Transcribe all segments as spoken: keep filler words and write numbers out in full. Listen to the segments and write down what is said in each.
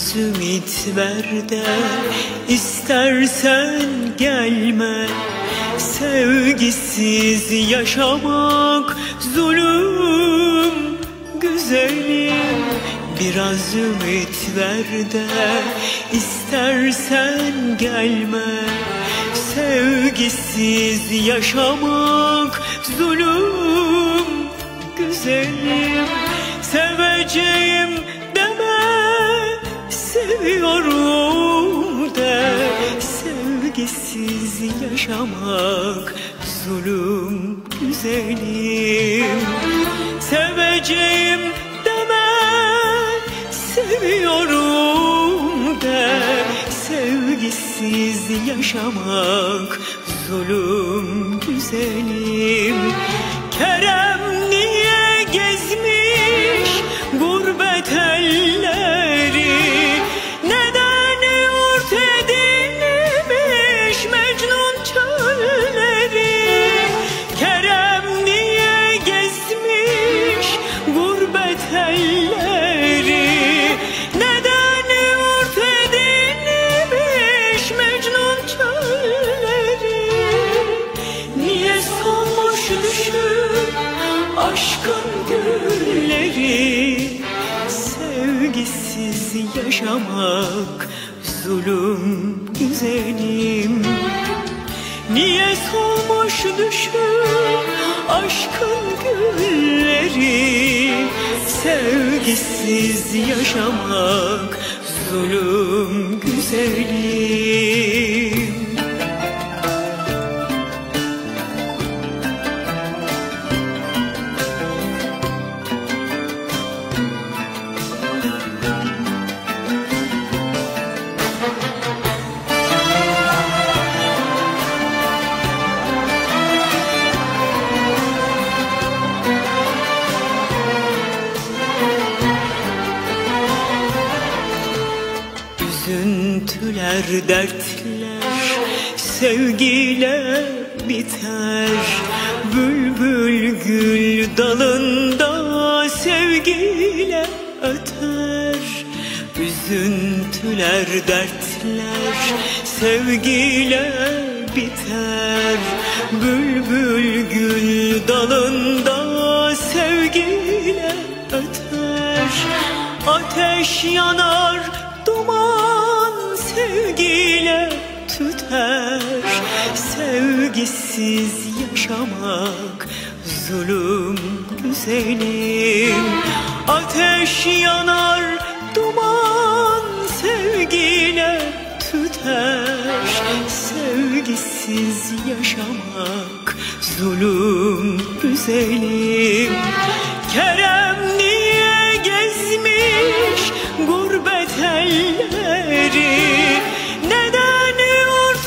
Biraz ümit ver de istersen gelme. Sevgisiz yaşamak zulüm güzelim. Biraz ümit ver de istersen gelme. Sevgisiz yaşamak zulüm güzelim. Seveceğim deme, seviyorum de. Sevgisiz yaşamak zulüm güzelim. Seveceğim deme, seviyorum de. Sevgisiz yaşamak zulüm güzelim. Kerem niye gezmiş gurbet elleri? Neden yurt edilmiş Mecnun çölleri? Kerem niye gezmiş gurbet elleri? Neden yurt edilmiş Mecnun çölleri? Niye solmuş düşüp aşkın gülleri? Sevgisiz yaşamak zulüm güzelim. Niye solmuş düşüp aşkın gülleri? Sevgisiz yaşamak zulüm güzelim. Üzüntüler, dertler sevgiyle biter. Bülbül gül dalında sevgiyle öter. Üzüntüler, dertler sevgiyle biter. Bülbül gül dalında sevgiyle öter. Ateş yanar, duman sevgiyle tüter. Sevgisiz yaşamak zulüm güzelim. Ateş yanar, duman sevgiyle tüter. Sevgisiz yaşamak zulüm güzelim. Kerem niye gezmiş gurbet elleri? Neden yurt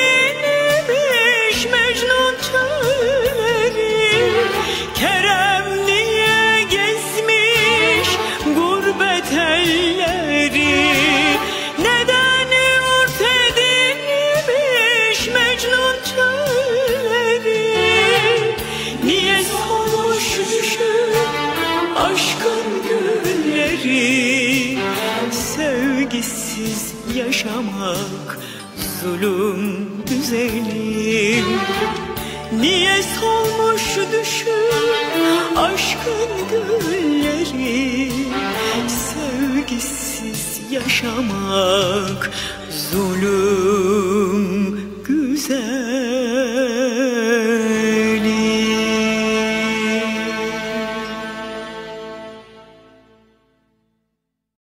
edilmiş Mecnun çölleri? Kerem niye gezmiş gurbet elleri? Neden yurt edilmiş Mecnun çölleri? Niye solmuş düşüp aşkın gülleri? Sevgisiz yaşamak zulüm güzelim. Niye solmuş düşüp aşkın gülleri? Sevgisiz yaşamak zulüm